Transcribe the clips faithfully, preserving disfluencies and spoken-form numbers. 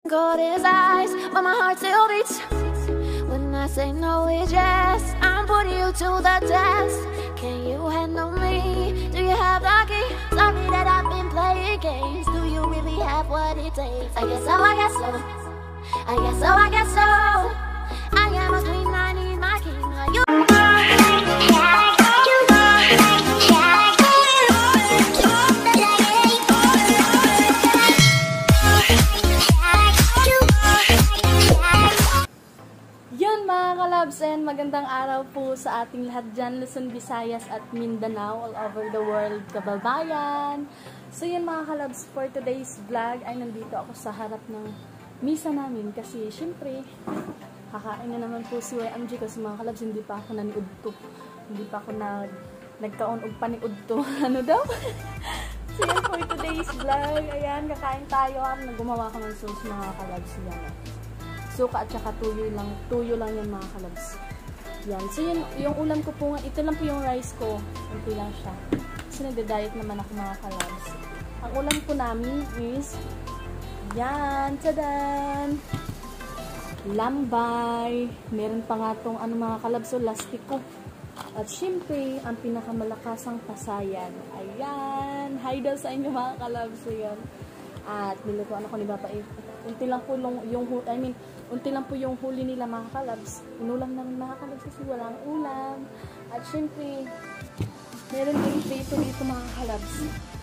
Got his eyes, but my heart still beats. When I say no, it's yes. I'm putting you to the test. Can you handle me? Do you have the key? Sorry that I've been playing games. Do you really have what it takes? I guess so, I guess so. I guess so, I guess so. I am a queen, I need my king. Are you? Yun mga kalabs, and magandang araw po sa ating lahat dyan, Luzon, Visayas at Mindanao, all over the world, kababayan. So yun mga kalabs, for today's vlog ay nandito ako sa harap ng misa namin kasi syempre kakain na naman po si Y M G kasi mga kalabs hindi pa ako naniud to, hindi pa ako nag, nagkaon og paniud to. Ano daw? So yun for today's vlog, ayan, kakain tayo. Naggumawa ko ng sauce mga kalabs yan. Suka at saka tuyo lang, tuyo lang yan mga kalabs. Yan. So yun, yung ulam ko po, ito lang po yung rice ko. Ito lang siya. Kasi nagda-diet naman ako mga kalabs. Ang ulam po namin is, yan, tadan! Lambay. Meron pa nga tong ano mga kalabs, so lastiko. At syempre, ang pinakamalakasang pasayan. Ayan. Hi daw sa inyo mga kalabs. So yan. At nilutuan ako ni Papa. Unti lang po yung, yung I mean, unti lang po yung huli nila mga kalabs. Inulam namin mga kalabs kasi walang ulam. At syempre, meron din dito dito mga kalabs.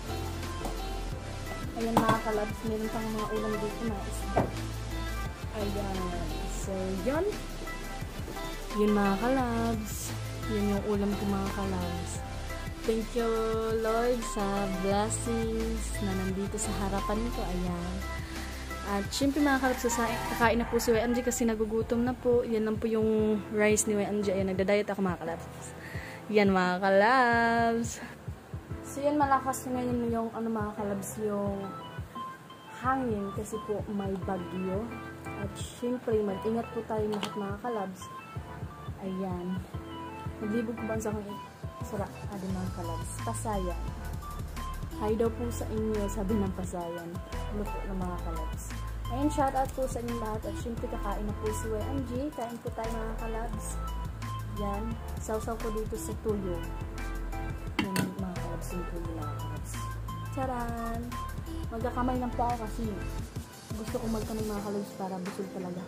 Ayan mga kalabs, meron pang mga ulam dito na isda. Ayan. So, yun. Yun mga kalabs. Yun yung ulam ko mga kalabs. Thank you Lord sa blessings na nandito sa harapan ko. Ayan. At syempre mga kalabs, kakain na po si Y M G kasi nagugutom na po. Yan lang po yung rice ni Y M G. Ayan, nagda-diet ako mga kalabs. Yan mga kalabs. So yan, malakas ngayon yung ano mga kalabs, yung hangin kasi po may bagyo. At syempre, mag-ingat po tayo lahat mga kalabs. Ayan. Naglibog ko ba sa kong sara? Ado mga kalabs. Pasayan. Hi daw po sa inyo, sabi ng pasayan. Luto ng mga kalabs. Ayun, shout out po sa inyo lahat. At syempre, kakain na po si Y M G. Kain po tayo mga kalabs. Yan. Sausaw ko dito sa tuyo. Yan mga kalabs, yung tuyo mga kalabs. Charan! Magkakamay lang po ako kasi gusto ko magkamay mga kalabs para busog talaga.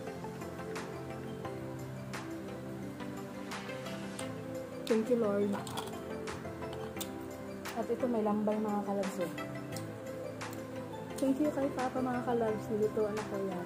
Thank you Lord. At ito may lambay mga kalabs eh. Thank you kay Papa mga kalabs. Nilutuan ako yan.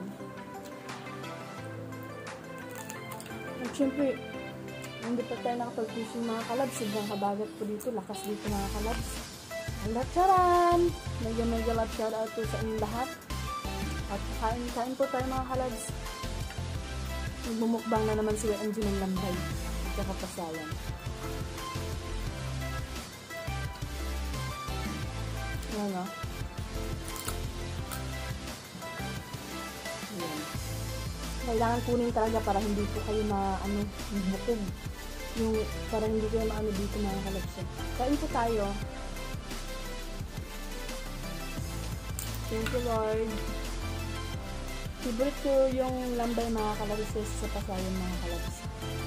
At syempre, hindi pa tayo nakapag-fishing mga kalabs. Sobrang kabagat po dito. Lakas dito mga kalabs. Alat charan! Medyo medyo love shout out po sa inyong lahat. At kain, kain po tayo mga kalabs. Nagbumukbang na naman si Y M G ng lambay. At kakapasayan. Ayan o. Ayan. Kailangan kunin talaga para hindi po kayo na ano, bukog. Yung, para hindi kayo maano dito mga kalabs. Kain po tayo. Thank you Lord. Favorite ko yung lambay mga kalabs sa pasayan mga kalabs.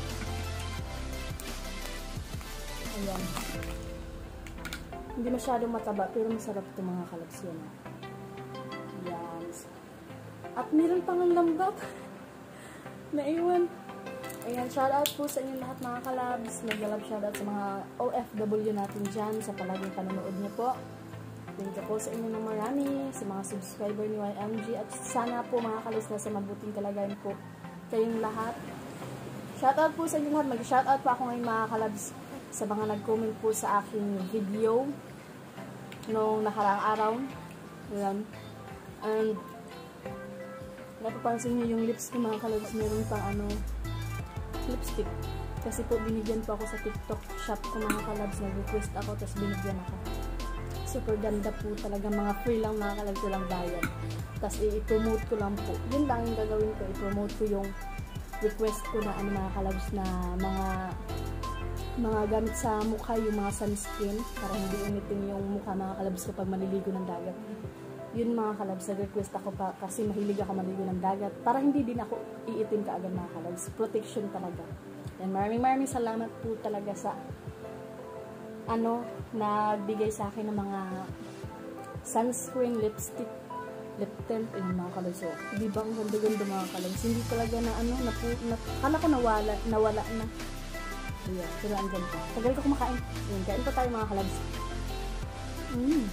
Ayan. Hindi masyadong mataba, pero masarap ito mga kalabs yan. Yan. At meron pang ang lambat. Naiwan. Ayan, shout out po sa inyo lahat mga kalabs. Nag-love shout out sa mga O F W natin dyan sa palaging panonood niyo po. Thank you po sa inyo ng marami, sa mga subscriber ni Y M G. At sana po mga kalabs na sa mabuting kalagayan po kayong lahat. Shout out po sa inyo lahat. Mag-shout out po ako ngayon mga kalabs sa mga nag-comment po sa aking video noong nakaraang araw. Ayan. And napapansin nyo yung lips ko mga kalabs, meron pang ano, lipstick. Kasi po binigyan po ako sa TikTok shop ko mga kalabs. Nag-request ako, tapos binigyan ako. Super ganda po talaga. Mga free lang mga kalabs, walang bayad. Tapos i-promote ko lang po. Yun lang yung gagawin ko. I-promote ko yung request ko na ano mga kalabs na mga mga gamit sa mukha, yung mga sunscreen para hindi umitim yung mukha mga kalabs kapag maliligo ng dagat. Yun mga kalabs, nag-request ako pa kasi mahilig ako maligo ng dagat para hindi din ako iitim kaagad mga kalabs. Protection talaga. And maraming maraming salamat po talaga sa ano, nagbigay sa akin ng mga sunscreen, lipstick, lip tint, ayun mga kalabs. So, di ba ang ganda-ganda mga kalabs? Hindi talaga na ano, na, na, kala ko nawala, nawala na. Ayan, pero andyan pa. Tagal ko kumakain. Ayan, kain pa tayo mga kalabs. Mmm.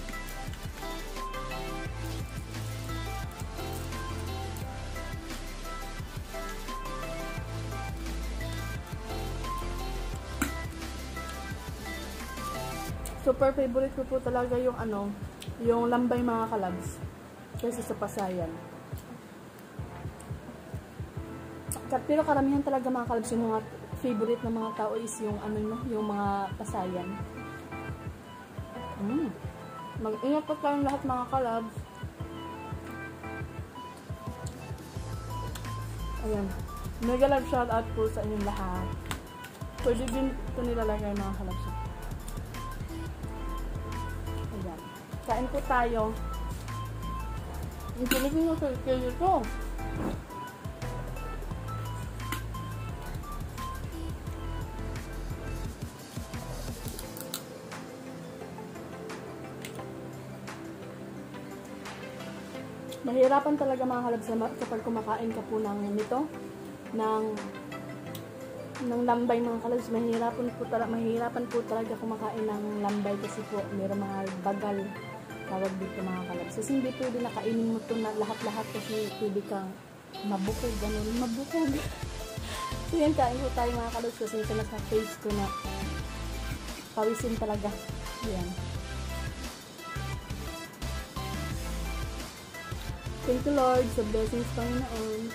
Super favorite ko po talaga yung ano, yung lambay mga kalabs. Kasi sa pasayan. Pero karamihan talaga mga kalabs, yung mga favorite ng mga tao is yung ano no, yung mga pasayan. Mm. Mag-ingat po kayong lahat mga kalabs. Ayan. Mega love shout out po sa inyong lahat. Pwede din ito nilalagay mga kalabs. Ayan. Kain po tayo. Ang kiligin mo sa kayo ito. Mahirapan talaga mga kalabs kapag kumakain ka po ng nito, ng ng lambay mga kalabs. Mahirapan po talaga, mahirapan po talaga kumakain ng lambay kasi po mayroong mga bagal tawag dito mga kalabs. Kasi hindi pwede nakainin mo ito na lahat-lahat kasi pwede kang mabukog, ganun, mabukog. So yan, kain po tayo mga kalabs kasi ito na sa face ko na pawisin talaga. Yan. Thank you Lord sa blessings Panginoon.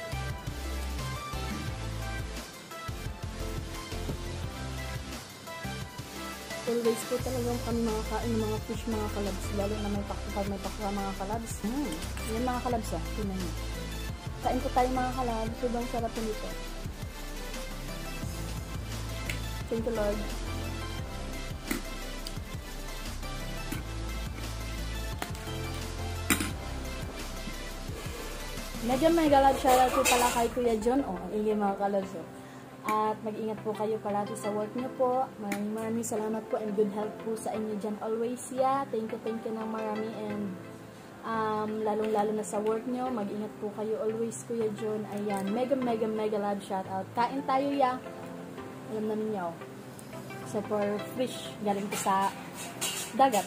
Always po talagang kami mga kain ng mga fish mga kalabs. Lalo na may pakupag may pakwa mga kalabs. Hmm. Yan mga kalabs ah. Tinan nyo. Kain po tayo mga kalabs. Sobrang sarap po nito. Thank you Lord. Medyo may galab shoutout po pala kay Kuya John. O, oh, ang ingay mga kalabs. Oh. At mag-ingat po kayo palagi sa work niyo po. Maraming maraming salamat po and good health po sa inyo dyan always. Yeah, thank you, thank you ng marami and um, lalong-lalo na sa work niyo. Mag-ingat po kayo always, Kuya John. Ayan, mega, mega, mega love shoutout. Kain tayo, ya. Alam namin niyo. Super fish. Galing po sa dagat.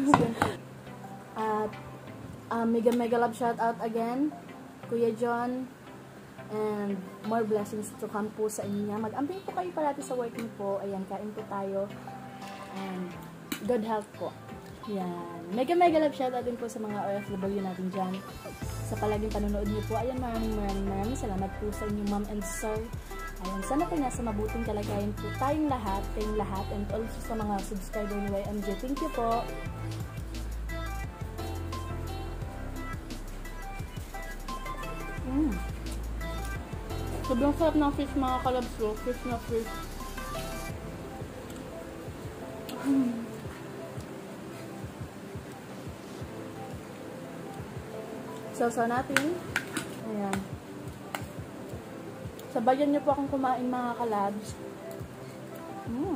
At um, mega, mega love shoutout again, Kuya John. And more blessings to come po sa inyo niya. Mag-amping po kayo parati sa work niyo po. Ayan, kain po tayo. And good health po. Ayan. Mega mega love shoutout din po sa mga O F W natin dyan. Sa palaging panonood niyo po. Ayan, maraming maraming maraming salamat po sa inyong mom and sir. Ayan, sana po nasa mabuting kalagayan po tayong lahat, tayong lahat. And also sa mga subscriber ni Y M J. Thank you po. Mm. Sobrang sarap ng fish mga kalabs ko. Fish na fish. Hmm. Sausaw natin. Ayan. Sabayan niyo po akong kumain mga kalabs. Hmm.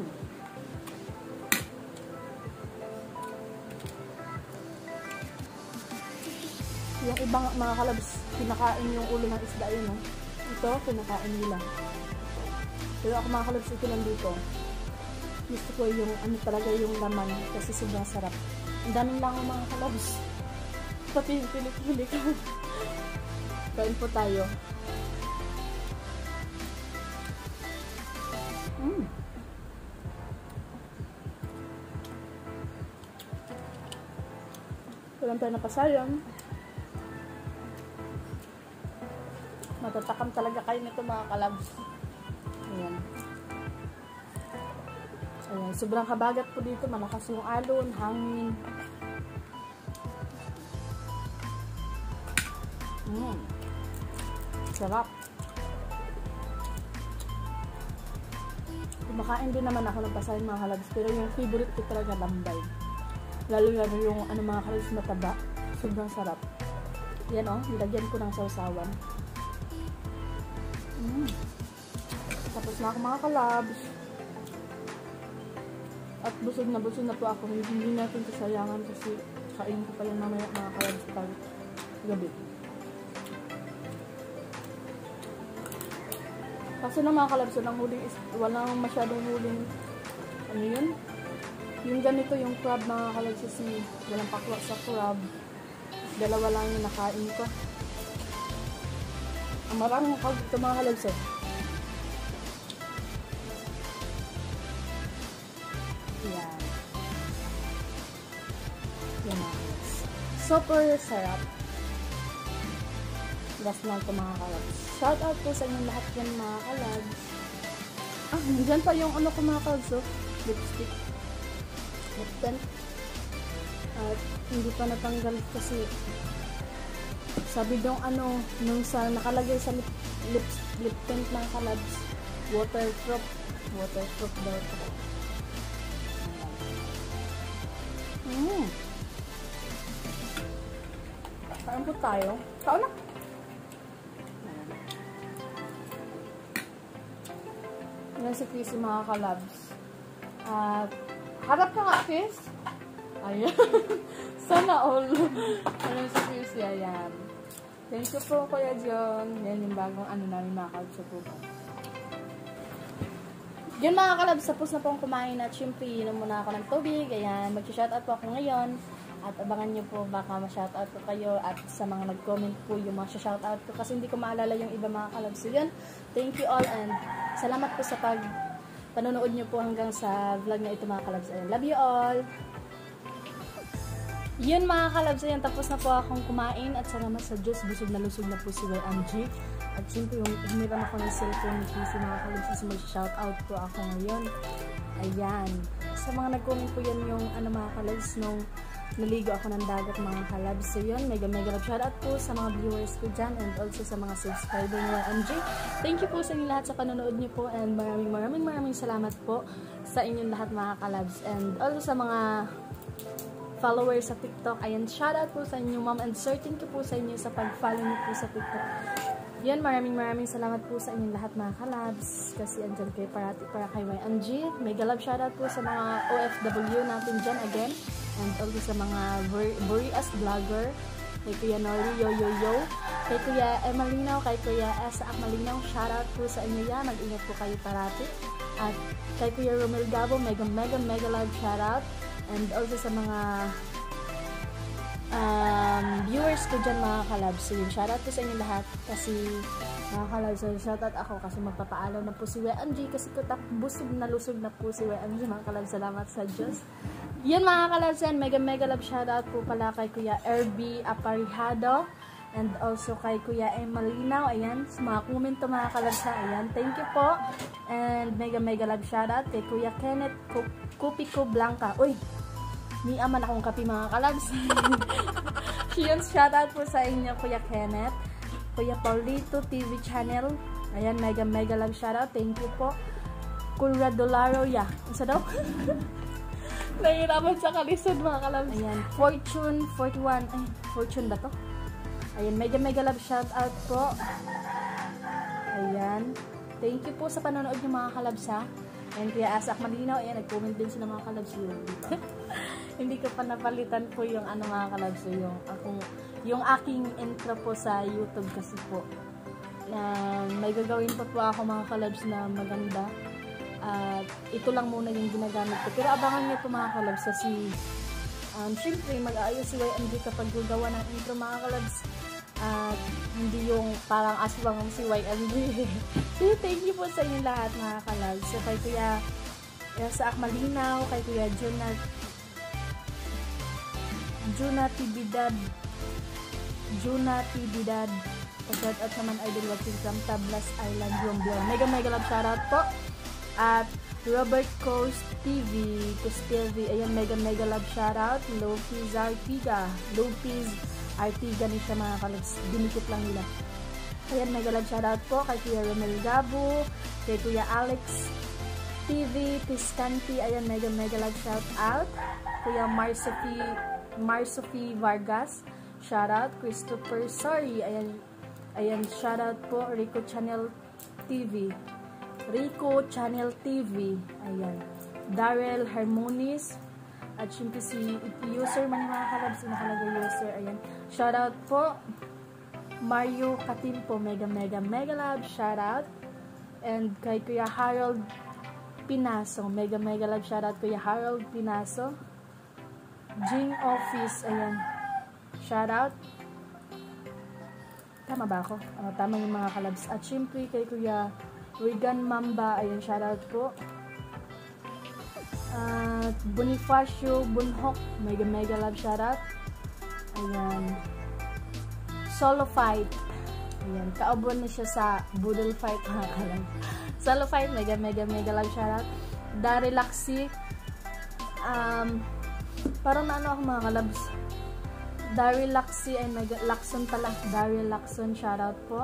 Yung ibang mga kalabs, pinakain yung ulo ng isda yun, no? Ito, pinakain nila. Pero ako mga kalabs, ito lang dito. Gusto ko yung ano talaga yung laman kasi sobrang sarap. Ang daming lang mga kalabs. Pati yung pilik-pilik ko. Kain po tayo. Mm. Walang tayo na pasayan. Matatakam talaga kayo nito mga kalabs. Ayan. Ayan. Sobrang kabagat po dito. Malakas yung alon, hangin. Mm. Sarap. Kumakain din naman ako ng pasayan mga kalabs. Pero yung favorite ko talaga lambay. Lalo lalo yung ano mga kalabs mataba. sobrang sarap. Yan o, nilagyan ko ng sausawan. Mm. Tapos na ako mga kalabs. At busog na busog na po ako. Hindi natin kasayangan kasi kain ko pa yan mamaya mga kalabs pag gabi. Kaso na mga kalabs, walang huling, walang masyadong huling, ano yun? Yung ganito, yung crab mga kalabs kasi walang pakwa sa crab. Dalawa lang yung nakain ko. Ang maraming crab ito mga kalabs eh. Yan. Yan mga kalabs. Super sarap. Last lang ito mga kalabs. Shout out po sa inyong lahat yan mga kalabs. Ah, nandyan pa yung ano ko mga kalabs oh. Lipstick. Lip tint. At hindi pa natanggal kasi sabi dong ano, nung sa nakalagay sa lip, lip, lip tint mga kalabs, waterproof. Waterproof daw ito. Hmm. Kain po tayo. Kaon na. Yan si Chris mga kalabs. At harap ka nga, Chris. Ayan. Sana all. Ayan si Chris. Ayan. Thank you po, Kuya John. Yan yung bagong ano namin mga kalabs sa buka. Yun mga kalabs, tapos na pong kumain at syempre, inom muna ako ng tubig. Ayan, mag-shoutout po ako ngayon. At abangan nyo po, baka ma-shoutout ko kayo. At sa mga nag-comment po yung mga shoutout ko. Kasi hindi ko maalala yung iba mga kalabs. So yun, thank you all and salamat po sa pag panonood nyo po hanggang sa vlog na ito mga kalabs. Ayan, love you all! Yun mga kalabs, ayan, tapos na po akong kumain at salamat sa Diyos, busog na lusog na po si Y M G. At siyempre, yung humiram ako ng cellphone ni Casey mga kalabs kasi mag-shoutout po ako ngayon. Ayan. Sa mga nag-comment po yan yung ano mga kalabs nung naligo ako ng dagat mga kalabs. So yun, mega mega love shoutout po sa mga viewers ko dyan and also sa mga subscriber ni Y M G. Thank you po sa inyo lahat sa panonood niyo po and maraming maraming maraming salamat po sa inyong lahat mga kalabs. And also sa mga followers sa TikTok. Ayan, shoutout po sa inyo ma'am and sir, thank you po sa inyo sa pag-follow niyo po sa TikTok. Yan, maraming maraming salamat po sa inyong lahat mga kalabs kasi andyan kayo parati para kay Y M G. Mega love shoutout po sa mga O F W natin dyan again and also sa mga Burias vlogger kay Kuya Nori, yo yo yo, kay Kuya Emalinaw, kay Kuya Esa Akmalinaw, shoutout po sa inyo yan, mag-ingat po kayo parati. At kay Kuya Romel Gabo, mega mega mega love shoutout. And also sa mga um, viewers ko dyan mga kalabs. So yun, shoutout po sa inyo lahat. Kasi mga kalabs, so shoutout ako kasi magpapaalaw na po si Y M G. Kasi ko tap, busog na lusog na po si Y M G mga kalabs. Salamat sa Diyos. Yun mga kalabs, yan, mega mega love shoutout po pala kay Kuya R B Aparihado. And also kay Kuya Emalinaw. Ayan, sa mga komento mga kalabs ha. Ayan, thank you po. And mega mega love shoutout kay Kuya Kenneth Kupiko Blanca. Uy! Ni aman akong kapi mga kalabs. Yun, shoutout po sa inyo Kuya Kenneth, Kuya Paulito T V channel. Ayan, mega mega love shoutout. Thank you po. Kuya Dolaro ya. Isa daw? Nahirapan sa kalisod mga kalabs. Ayan, Fortune forty-one. Ay, Fortune ba to? Ayan, mega mega love shoutout po. Ayan. Thank you po sa panonood niyo mga kalabs ha. And Kuya Asak Malinaw, ayan, nag-comment din sila mga kalabs yun. Hindi ko pa napalitan po yung ano mga kalabs, yung, akong, yung aking intro po sa YouTube kasi po. Uh, may gagawin pa po ako mga kalabs na maganda. At uh, ito lang muna yung ginagamit ko. Pero abangan niyo po mga kalabs kasi um, syempre mag-aayos si Y M G kapag gagawa ng intro mga kalabs. At uh, hindi yung parang aswang si Y M G. So thank you po sa inyo lahat mga kalabs. So kay Kuya sa Akmalinaw, kay Kuya Jonat Juna Tibidad Juna Tibidad shout out naman idol watching from Tablas Island, Romblon. Mega mega love shoutout po. At Robert Coast T V Costelvi, ayan, mega mega love shoutout. Lopez Artiga Lopez Artiga ni siya mga kalabs, dinikit lang nila. Ayan, mega love shoutout po kay Kuya Romel Gabo, kay Kuya Alex T V Piscanti, ayan, mega mega love shoutout. Kuya Marsophie Marsophie Vargas, Shoutout. Christopher Sorry. Ayan, ayan, shoutout po. Rico Channel T V. Rico Channel T V. Ayan. Darrell Harmonis. At syempre si user man yung mga kalabs, nakalagay user. Ayan. Shoutout po. Mario Katimpo. Mega Mega Mega Love. Shoutout. And kay Kuya Harold Pinaso. Mega Mega Love. Shoutout Kuya Harold Pinaso. Jing Office. Ayan. Shoutout. Tama ba ako? Uh, tama yung mga kalabs. At syempre kay Kuya Regan Mamba. Ayan. Shoutout po. At uh, Bonifacio Bunhok. Mega Mega Love. Shoutout. Ayan. Solo Fight. Ayan. Kaabon na siya sa Boodle Fight. Mga kalabs. Solo Fight. Mega Mega Mega Love. Shoutout. Darilaxi. Um, parang na ano ako mga kalabs. Daryl Laxi ay Mega Laxon pala. Daryl Laxon, shoutout po.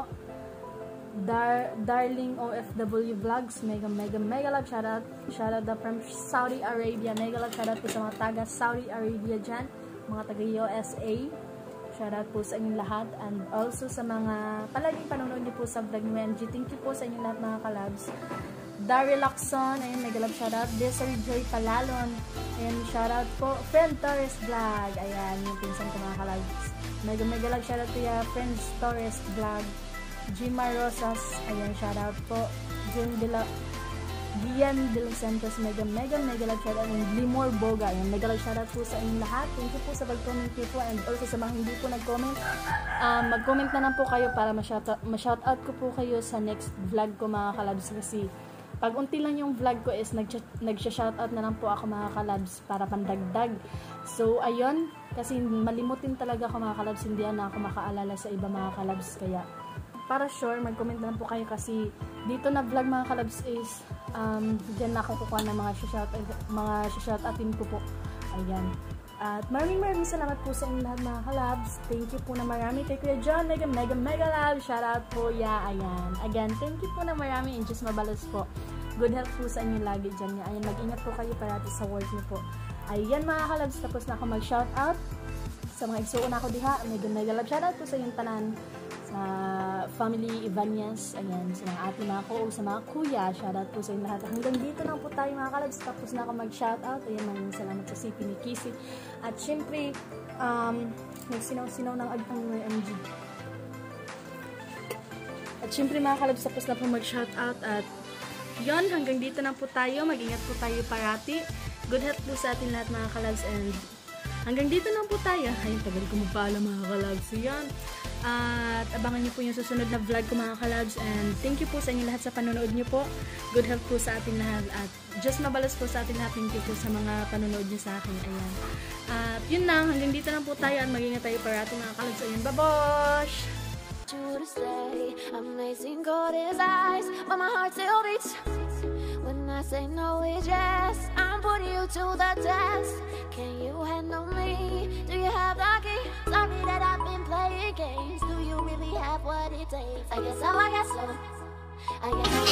Dar Darling O F W Vlogs, Mega Mega Mega Love, shoutout. Shoutout na from Saudi Arabia. Mega Love, shoutout po sa mga taga Saudi Arabia dyan. Mga taga U S A. Shoutout po sa inyong lahat. And also sa mga palaging panonood niyo po sa vlog ni M G. Thank you po sa inyong lahat mga kalabs. Daryl Laxon, ayun, Mega Love, shoutout. Desiree Joy Palalon. Ayan, shoutout po. Friend Torres Vlog. Ayan, yung pinsan ko mga kalabs. Mega Mega Love, shoutout to ya. Friends Torres Vlog. Jima Rosas. Ayan, shoutout po. Jun de la Gian de los Santos. Mega Mega Mega Love, shoutout. And Limor Boga. Ayan, Mega Love, shoutout po sa inyong lahat. Thank you po sa pag-comment po. And also sa mga hindi po nag-comment. Um, mag-comment na lang po kayo para ma-shoutout ma-shoutout ko po kayo sa next vlog ko mga kalabs. Kasi pag unti lang yung vlog ko is nag-shoutout na lang po ako mga kalabs para pandagdag. So, ayun. Kasi malimutin talaga ako mga kalabs. Hindi na ako makaalala sa iba mga kalabs. Kaya, para sure, mag-comment na lang po kayo kasi dito na vlog mga kalabs is um, dyan na ako kukuha ng mga shoutout mga shoutoutin ko po. Ayan. At maraming maraming salamat po sa inyo lahat mga kalabs. Thank you po na marami kay Kuya John. Mega Mega Mega Love. Shoutout po. Yeah, ayan. Again, thank you po na marami and just mabalas po. Good health po sa inyo lagi dyan. Ayan, mag-ingat po kayo parati sa work niyo po. Ayan mga kalabs, tapos na ako mag-shoutout sa mga igsuon ako diha. Mega Mega Love. Shoutout po sa inyong tanan. Sa family Ibanez. Ayan, sa mga ate mga ko o sa mga kuya. Shoutout po sa inyo lahat. Hanggang dito na po tayo mga kalabs. Tapos na ako mag-shoutout. Ayan, maraming salamat sa C P ni Kissy. At syempre, um, nagsinaw-sinaw ng agtang ng M G. At syempre mga kalabs, tapos na po mag-shoutout. At yon, hanggang dito na po tayo. Mag-ingat po tayo parati. Good health po sa atin lahat mga kalabs. And hanggang dito na po tayo. Ay, tagal ko magpaalam mga kalabs. Yan. At abangan niyo po yung susunod na vlog ko mga kalabs. And thank you po sa inyo lahat sa panonood niyo po. Good health po sa atin lahat. At just mabalas po sa atin lahat. Thank you po sa mga panonood niyo sa akin. Ayan. At yun lang. Hanggang dito na po tayo. At mag-ingat tayo parati mga kalabs. Ayan. Babosh! To stay, amazing gold his eyes, but my heart still beats. When I say no, it's yes. I'm putting you to the test. Can you handle me? Do you have the key? Sorry that I've been playing games. Do you really have what it takes? I guess so, I guess so. I guess so.